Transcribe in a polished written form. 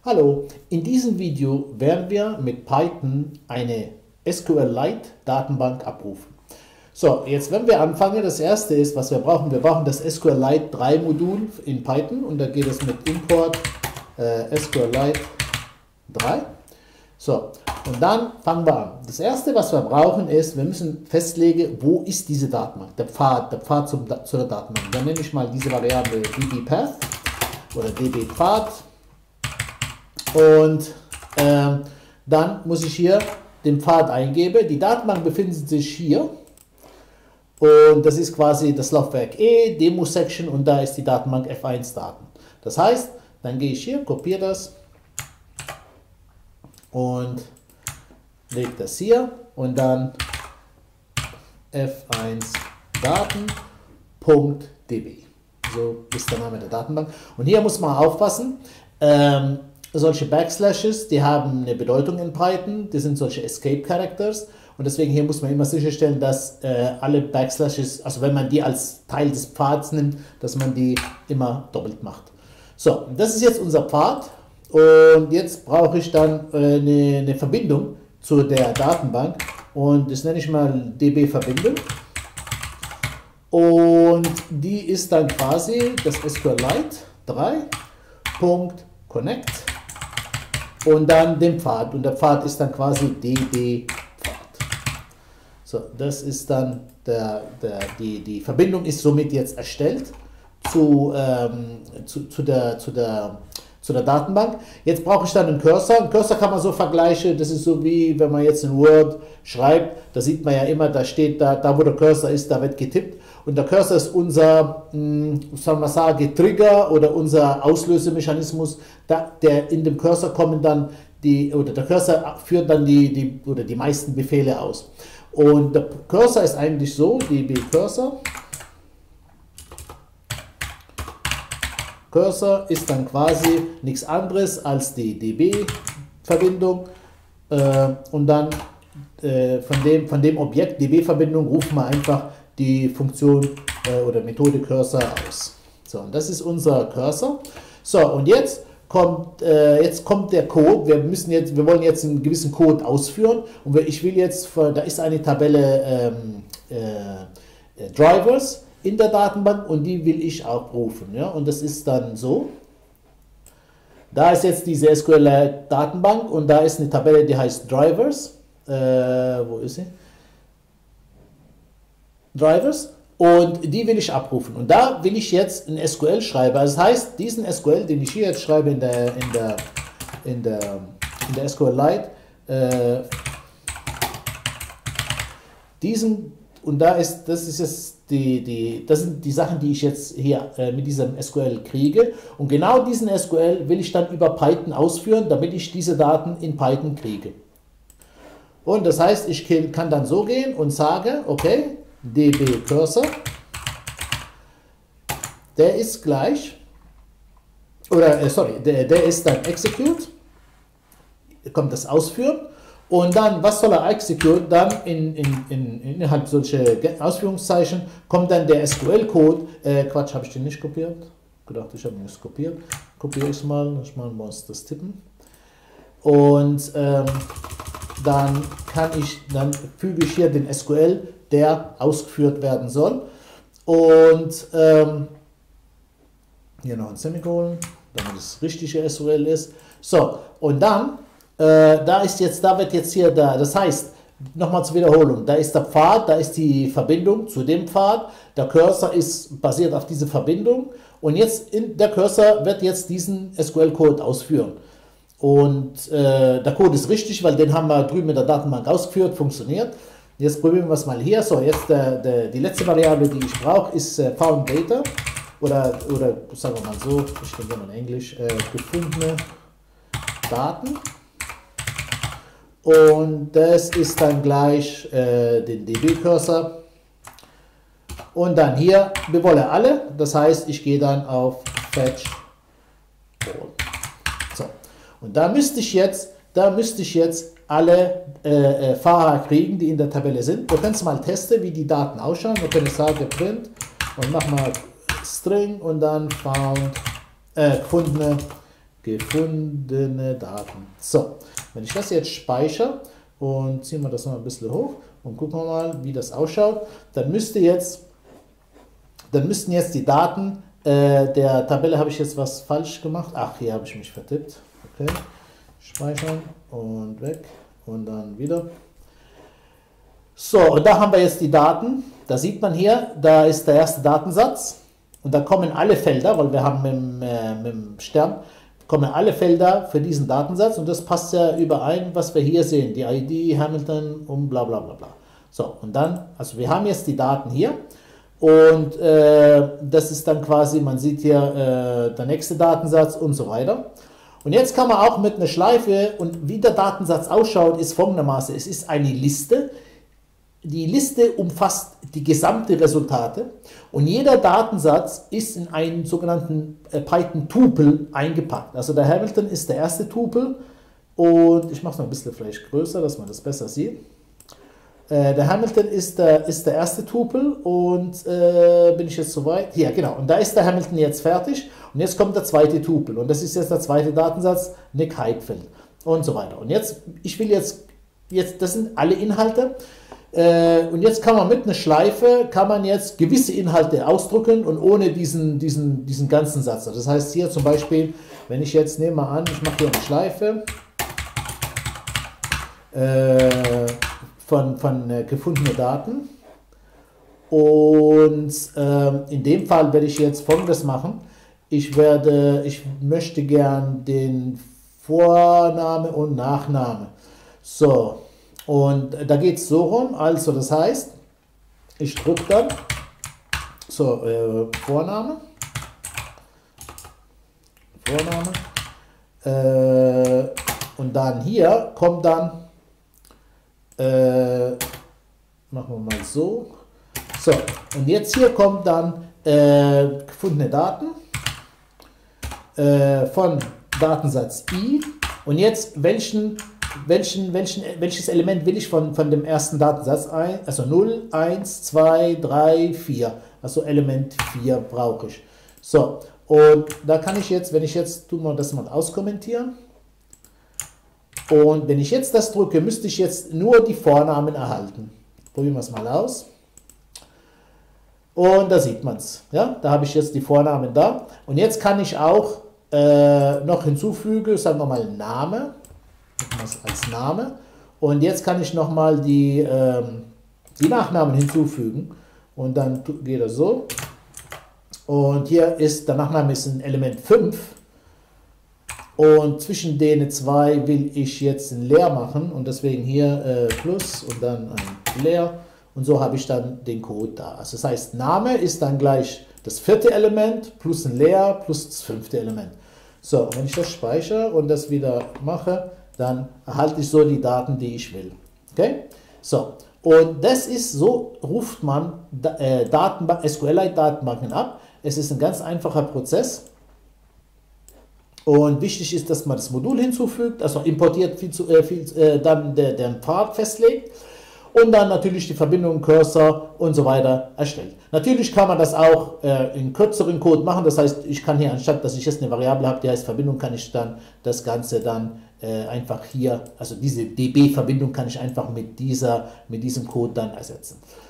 Hallo, in diesem Video werden wir mit Python eine SQLite Datenbank abrufen. So, jetzt wenn wir anfangen, das erste ist, was wir brauchen das SQLite 3 Modul in Python und da geht es mit Import SQLite 3. So, und dann fangen wir an. Das erste, was wir brauchen, ist, wir müssen festlegen, wo ist diese Datenbank, der Pfad zu der Datenbank. Dann nenne ich mal diese Variable dbPath oder dbPfad. Und dann muss ich hier den Pfad eingeben. Die Datenbank befindet sich hier. Und das ist quasi das Laufwerk E, Demo-Section und da ist die Datenbank F1-Daten. Das heißt, dann gehe ich hier, kopiere das und lege das hier und dann F1-Daten.db. So ist der Name der Datenbank. Und hier muss man aufpassen. Solche Backslashes, die haben eine Bedeutung in Python, die sind solche Escape Characters und deswegen hier muss man immer sicherstellen, dass alle Backslashes, also wenn man die als Teil des Pfads nimmt, dass man die immer doppelt macht. So, das ist jetzt unser Pfad und jetzt brauche ich dann eine Verbindung zu der Datenbank und das nenne ich mal db-Verbindung und die ist dann quasi das SQLite 3.connect und dann den Pfad und der Pfad ist dann quasi db-Pfad. So, das ist dann die Verbindung ist somit jetzt erstellt zu der Datenbank. Jetzt brauche ich dann einen Cursor. Einen Cursor kann man so vergleichen, das ist so wie wenn man jetzt in Word schreibt, da sieht man ja immer, da steht da wo der Cursor ist, da wird getippt. Und der Cursor ist unser, soll man sagen, Trigger oder unser Auslösemechanismus. Der in dem Cursor kommen dann der Cursor führt dann die meisten Befehle aus. Und der Cursor ist eigentlich so, db-Cursor. Cursor ist dann quasi nichts anderes als die db-Verbindung und dann von dem Objekt db-Verbindung rufen wir einfach die Funktion oder Methode Cursor aus. So, und das ist unser Cursor. So, und jetzt kommt der Code. Wir wollen jetzt einen gewissen Code ausführen und ich will jetzt, da ist eine Tabelle Drivers in der Datenbank und die will ich aufrufen. Ja? Und das ist dann so. Da ist jetzt diese SQL-Datenbank und da ist eine Tabelle, die heißt Drivers. Wo ist sie? Drivers. Und die will ich abrufen. Und da will ich jetzt ein SQL schreiben. Also das heißt, diesen SQL, den ich hier jetzt schreibe in der SQLite, und das sind die Sachen, die ich jetzt hier mit diesem SQL kriege. Und genau diesen SQL will ich dann über Python ausführen, damit ich diese Daten in Python kriege. Und das heißt, ich kann dann so gehen und sage, okay, db-Cursor, der ist gleich, der ist dann execute, kommt das Ausführen. Und dann, was soll er execute? Dann innerhalb solcher Ausführungszeichen kommt dann der SQL-Code. Quatsch, habe ich den nicht kopiert? Gedacht, ich habe ihn nicht kopiert. Kopiere ich mal, ich muss das tippen. Und dann füge ich hier den SQL, der ausgeführt werden soll. Und hier noch ein Semikolon, damit es richtige SQL ist. So, und dann wird jetzt hier das heißt, nochmal zur Wiederholung, da ist der Pfad, da ist die Verbindung zu dem Pfad, der Cursor ist basiert auf diese Verbindung und jetzt der Cursor wird jetzt diesen SQL-Code ausführen. Und der Code ist richtig, weil den haben wir drüben in der Datenbank ausgeführt, funktioniert. Jetzt probieren wir es mal hier. So, jetzt die letzte Variable, die ich brauche, ist found data oder sagen wir mal so, ich denke mal in Englisch, gefundene Daten. Und das ist dann gleich den db-Cursor. Und dann hier, wir wollen alle, das heißt, ich gehe dann auf Fetch All. So, und da müsste ich jetzt alle Fahrer kriegen, die in der Tabelle sind. Wir können es mal testen, wie die Daten ausschauen. Wir können sagen print und mach mal String und dann found gefundene gefundene Daten. So, wenn ich das jetzt speichere und ziehen wir das noch ein bisschen hoch und gucken wir mal, wie das ausschaut, dann müssten jetzt die Daten der Tabelle, habe ich jetzt was falsch gemacht? Ach, hier habe ich mich vertippt. Okay, speichern und weg und dann wieder. So, und da haben wir jetzt die Daten. Da sieht man hier, da ist der erste Datensatz und da kommen alle Felder, weil wir haben mit dem Stern, kommen alle Felder für diesen Datensatz und das passt ja überein, was wir hier sehen, die ID, Hamilton und bla bla bla bla. So, und dann, also wir haben jetzt die Daten hier und das ist dann quasi, man sieht hier der nächste Datensatz und so weiter. Und jetzt kann man auch mit einer Schleife, und wie der Datensatz ausschaut, ist folgendermaßen, es ist eine Liste. Die Liste umfasst die gesamte Resultate und jeder Datensatz ist in einen sogenannten Python-Tupel eingepackt. Also der Hamilton ist der erste Tupel und ich mache es noch ein bisschen vielleicht größer, dass man das besser sieht. Der Hamilton ist der erste Tupel und bin ich jetzt soweit? Hier, genau. Und da ist der Hamilton jetzt fertig und jetzt kommt der zweite Tupel und das ist jetzt der zweite Datensatz, Nick Heidfeld und so weiter. Und jetzt, ich will jetzt, das sind alle Inhalte. Und jetzt kann man mit einer Schleife, kann man jetzt gewisse Inhalte ausdrücken und ohne diesen ganzen Satz. Das heißt hier zum Beispiel, wenn ich jetzt, nehme mal an, ich mache hier eine Schleife von gefundenen Daten und in dem Fall werde ich jetzt Folgendes machen. Ich möchte gern den Vorname und Nachname. So. Und da geht es so rum, also das heißt, ich drücke dann, so, Vorname, und dann hier kommt dann, machen wir mal so, so, und jetzt hier kommt dann gefundene Daten von Datensatz I und jetzt welches Element will ich von dem ersten Datensatz ein? Also 0, 1, 2, 3, 4. Also Element 4 brauche ich. So, und da kann ich jetzt, wenn ich jetzt, tun wir das mal auskommentieren. Und wenn ich jetzt das drücke, müsste ich jetzt nur die Vornamen erhalten. Probieren wir es mal aus. Und da sieht man es. Ja? Da habe ich jetzt die Vornamen da. Und jetzt kann ich auch noch hinzufügen, sagen wir mal Name. Als Name und jetzt kann ich nochmal die Nachnamen hinzufügen und dann geht das so und hier ist der Nachname ist ein Element 5 und zwischen denen zwei will ich jetzt ein Leer machen und deswegen hier Plus und dann ein Leer und so habe ich dann den Code da. Also das heißt Name ist dann gleich das vierte Element plus ein Leer plus das fünfte Element. So, wenn ich das speichere und das wieder mache, dann erhalte ich so die Daten, die ich will. Okay? So, und das ist, so ruft man SQLite-Datenbanken ab. Es ist ein ganz einfacher Prozess. Und wichtig ist, dass man das Modul hinzufügt, also importiert dann den Pfad festlegt und dann natürlich die Verbindung, Cursor und so weiter erstellt. Natürlich kann man das auch in kürzeren Code machen, das heißt, ich kann hier, anstatt dass ich jetzt eine Variable habe, die heißt Verbindung, kann ich dann das Ganze dann einfach hier, also diese DB-Verbindung kann ich einfach mit diesem Code dann ersetzen.